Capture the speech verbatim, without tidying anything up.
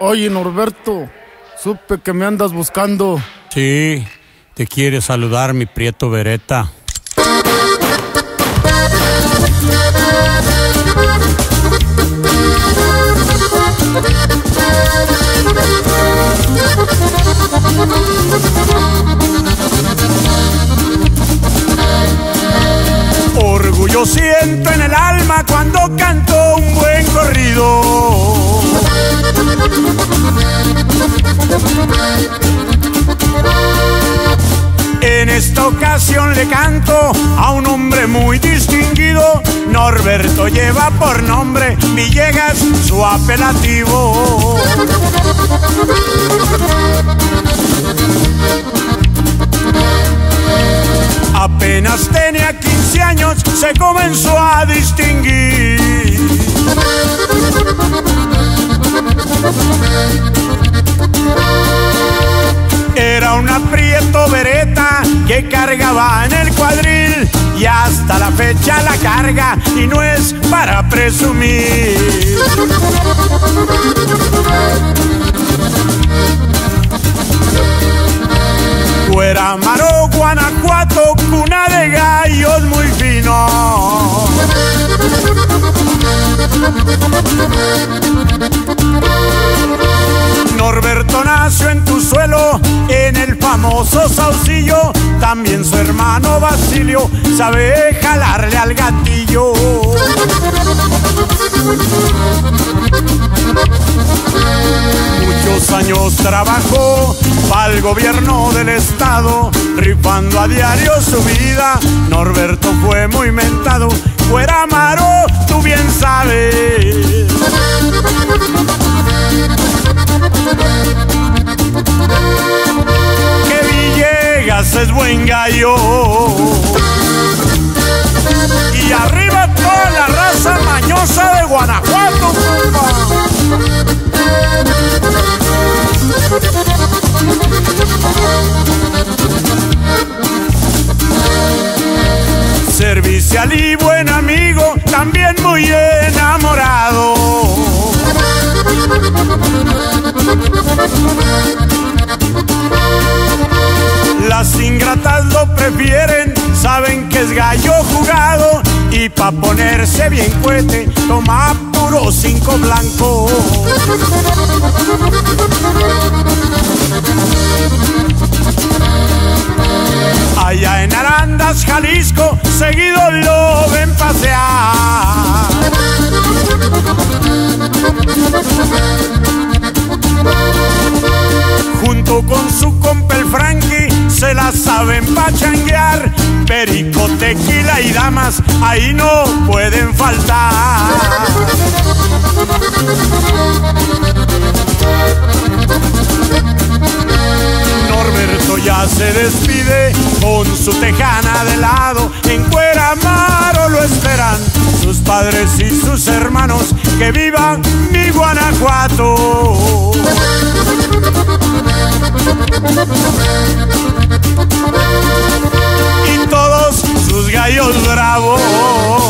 Oye, Norberto, supe que me andas buscando. Sí, te quiere saludar mi prieto Beretta. Orgullo siento en el alma cuando canto un buen corrido. En esta ocasión le canto a un hombre muy distinguido. Norberto lleva por nombre Villegas su apelativo. Apenas tenía quince años, se comenzó a distinguir. Era un aprieto Beretta que cargaba en el cuadril y hasta la fecha la carga y no es para presumir. Cuerámaro, Guanajuato, cuna de gallos muy finos. Norberto nació en tu suelo, en el famoso Saucillo. También su hermano Basilio sabe jalarle al gatillo. Muchos años trabajó para el gobierno del estado, rifando a diario su vida. Norberto fue muy mentado. Cuerámaro, tú bien sabes que Villegas es buen gallo. Y arriba toda la raza mañosa de Guanajuato, compa. Servicial y buen amigo, también muy enamorado. Las ingratas lo prefieren, saben que es gallo jugado, y pa' ponerse bien cuete toma puro cinco blanco. Allá en Arandas, Jalisco, seguido lo ven pasear. Junto con su compa el Frankie se la saben pachanguear. Perico, tequila y damas ahí no pueden faltar. Norberto ya se despide con su tejana de lado. En Cuerámaro lo esperan sus padres y sus hermanos. Que viva mi Guanajuato. Y todos sus gallos bravos.